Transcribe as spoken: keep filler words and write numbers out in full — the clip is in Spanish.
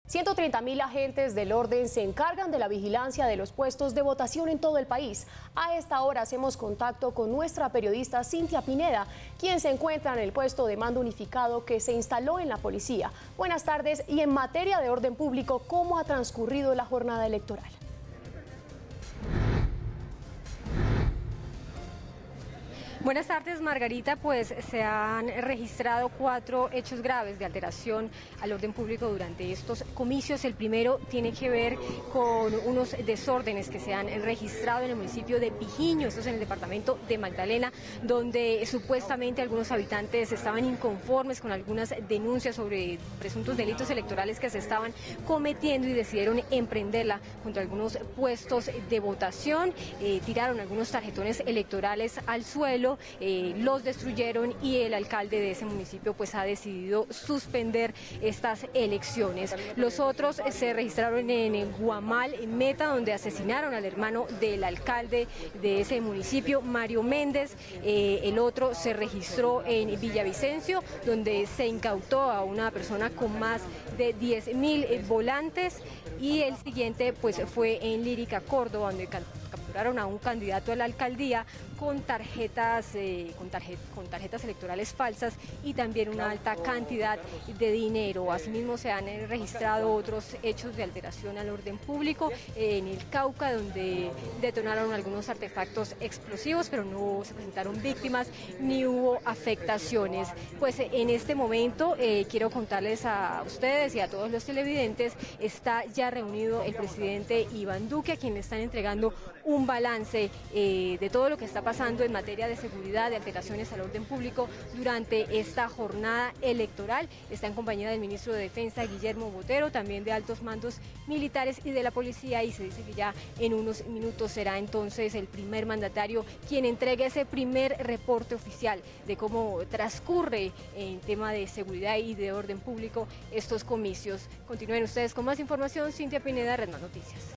ciento treinta mil agentes del orden se encargan de la vigilancia de los puestos de votación en todo el país. A esta hora hacemos contacto con nuestra periodista Cintia Pineda, quien se encuentra en el puesto de mando unificado que se instaló en la policía. Buenas tardes, y en materia de orden público, ¿cómo ha transcurrido la jornada electoral? Buenas tardes, Margarita. Pues se han registrado cuatro hechos graves de alteración al orden público durante estos comicios. El primero tiene que ver con unos desórdenes que se han registrado en el municipio de Pijiño, esto es en el departamento de Magdalena, donde supuestamente algunos habitantes estaban inconformes con algunas denuncias sobre presuntos delitos electorales que se estaban cometiendo y decidieron emprenderla contra algunos puestos de votación. Eh, tiraron algunos tarjetones electorales al suelo. Eh, los destruyeron y el alcalde de ese municipio pues ha decidido suspender estas elecciones. Los otros eh, se registraron en Guamal, en Meta, donde asesinaron al hermano del alcalde de ese municipio, Mario Méndez. Eh, el otro se registró en Villavicencio, donde se incautó a una persona con más de diez mil eh, volantes. Y el siguiente pues fue en Lírica, Córdoba, donde capturaron a un candidato a la alcaldía con tarjetas, eh, con, tarjet, con tarjetas electorales falsas y también una alta cantidad de dinero. Asimismo se han eh, registrado otros hechos de alteración al orden público eh, en el Cauca, donde detonaron algunos artefactos explosivos, pero no se presentaron víctimas ni hubo afectaciones. Pues eh, en este momento eh, quiero contarles a ustedes y a todos los televidentes, está ya reunido el presidente Iván Duque, a quien le están entregando un balance eh, de todo lo que está pasando en materia de seguridad, de alteraciones al orden público durante esta jornada electoral. Está en compañía del ministro de Defensa, Guillermo Botero, también de altos mandos militares y de la policía, y se dice que ya en unos minutos será entonces el primer mandatario quien entregue ese primer reporte oficial de cómo transcurre en tema de seguridad y de orden público estos comicios. Continúen ustedes con más información. Cintia Pineda, Red Más Noticias.